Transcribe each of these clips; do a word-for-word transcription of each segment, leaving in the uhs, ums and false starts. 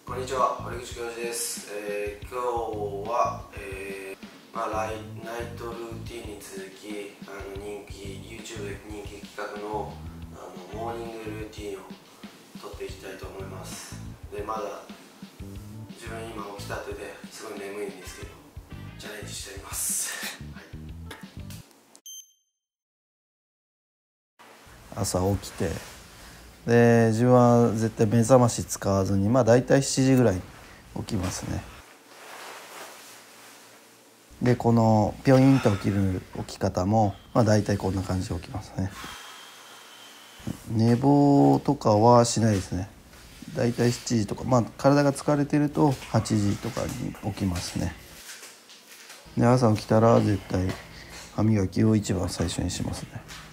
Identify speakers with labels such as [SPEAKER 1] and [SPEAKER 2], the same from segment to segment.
[SPEAKER 1] こんにちは、堀口教授です。えー、今日は、えーまあ、ライナイトルーティンに続きあの人気 YouTube で人気企画のあのモーニングルーティンを撮っていきたいと思います。でまだ自分今起きたてですごい眠いんですけどチャレンジしてみます、はい、朝起きてで自分は絶対目覚まし使わずにまあ大体しちじぐらい起きますね。でこのピョインと起きる起き方も、まあ、大体こんな感じで起きますね。寝坊とかはしないですね。大体しちじとか、まあ体が疲れてるとはちじとかに起きますね。で朝起きたら絶対歯磨きを一番最初にしますね。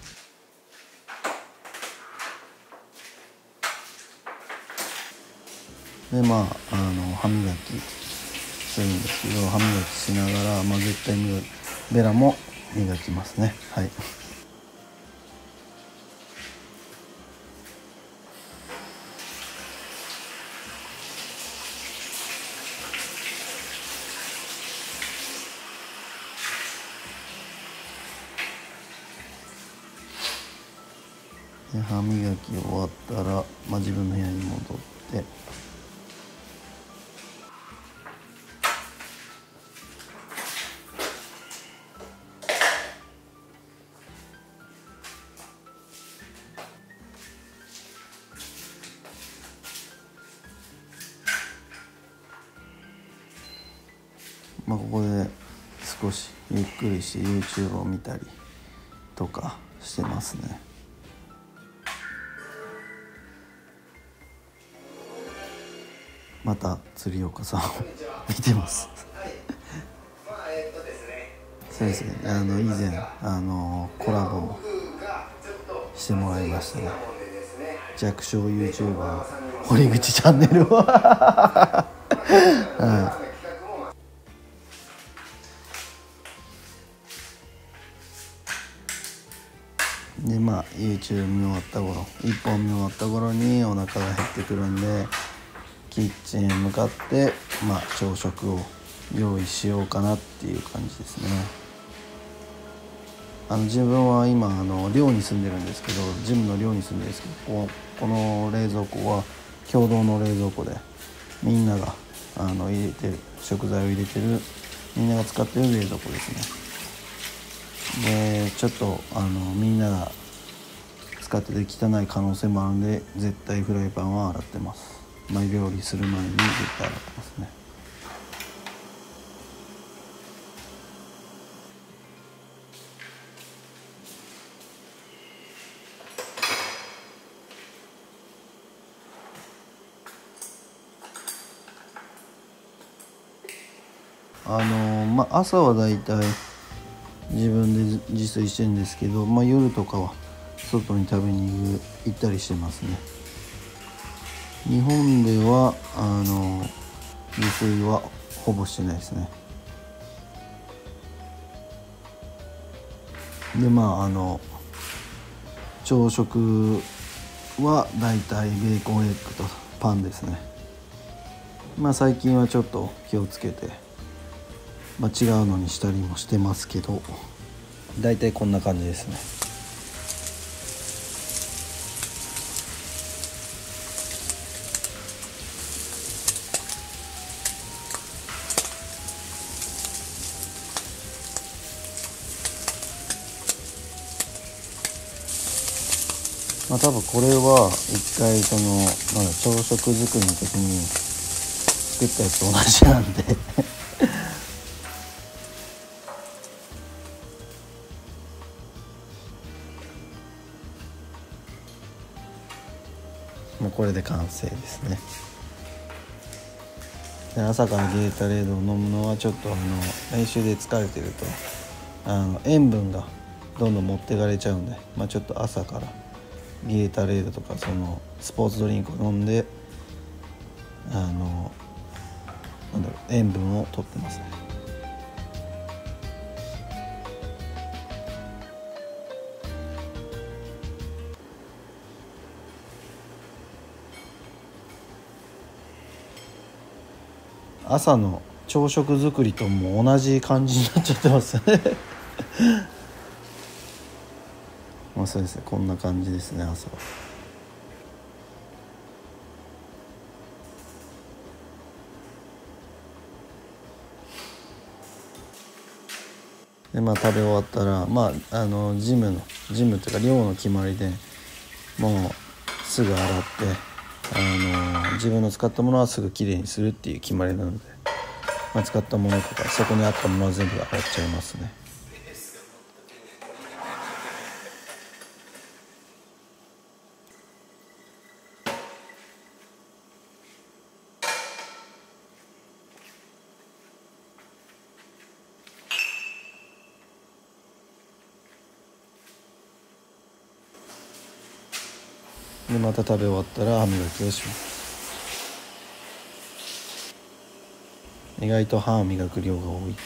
[SPEAKER 1] でまああの歯磨きするんですけど、歯磨きしながら、まあ、絶対にベラも磨きますね。はい。で歯磨き終わったら、まあ、自分の部屋に戻ってまあ、ここで少しゆっくりして YouTube を見たりとかしてますね。また釣岡さんを見てますそうですね、あの以前あのコラボもしてもらいましたね。弱小 YouTuber 堀口チャンネルをはい、でまあ YouTube 見終わった頃いっぽん見終わった頃にお腹が減ってくるんでキッチンへ向かってまあ朝食を用意しようかなっていう感じですね。あの自分は今あの寮に住んでるんですけど、ジムの寮に住んでるんですけど、ここの冷蔵庫は共同の冷蔵庫でみんながあの入れてる食材を入れてるみんなが使ってる冷蔵庫ですね。でちょっとあのみんなが使ってて汚い可能性もあるんで絶対フライパンは洗ってます。まあ、料理する前に絶対洗ってますね。あのまあ朝はだいたい自分で自炊してるんですけど、まあ、夜とかは外に食べに行ったりしてますね。日本ではあの自炊はほぼしてないですね。でまああの朝食はだいたいベーコンエッグとパンですね。まあ最近はちょっと気をつけて、まあ、違うのにしたりもしてますけどだいたいこんな感じですね。まあ多分これは一回そのなんだ朝食作りの時に作ったやつと同じなんでもうこれで完成ですね。で朝からゲータレードを飲むのはちょっとあの練習で疲れてるとあの塩分がどんどん持ってかれちゃうんで、まあ、ちょっと朝からゲータレードとかそのスポーツドリンクを飲んであのなんだろう塩分を取ってますね。 朝の朝食作りとも同じ感じになっちゃってますねまあそうですね、こんな感じですね朝は。でまあ食べ終わったら、まああのジムのジムっていうか量の決まりでもうすぐ洗って、あの自分の使ったものはすぐきれいにするっていう決まりなので、まあ、使ったものとかそこにあったものは全部洗っちゃいますね。でまた食べ終わったら歯磨きをします。意外と歯を磨く量が多い。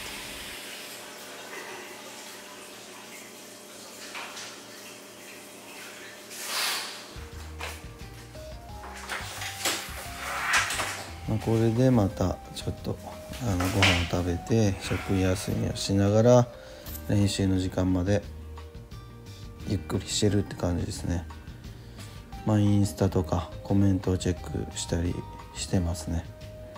[SPEAKER 1] まあ、これでまたちょっとあのご飯を食べて食休みをしながら練習の時間までゆっくりしてるって感じですね。まあインスタとかコメントをチェックしたりしてますね。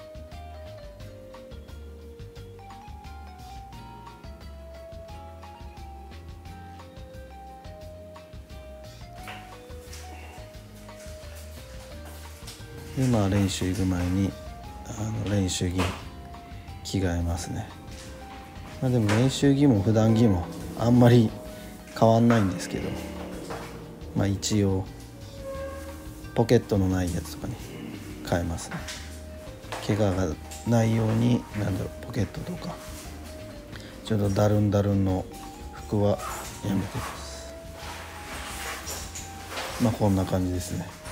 [SPEAKER 1] でまあ練習行く前にあの練習着着替えますね。まあ、でも練習着も普段着もあんまり変わんないんですけど、まあ一応ポケットのないやつとかに変えますね。怪我がないように、なんだろう、ポケットとかちょっとダルンダルンの服はやめてます。まあこんな感じですね。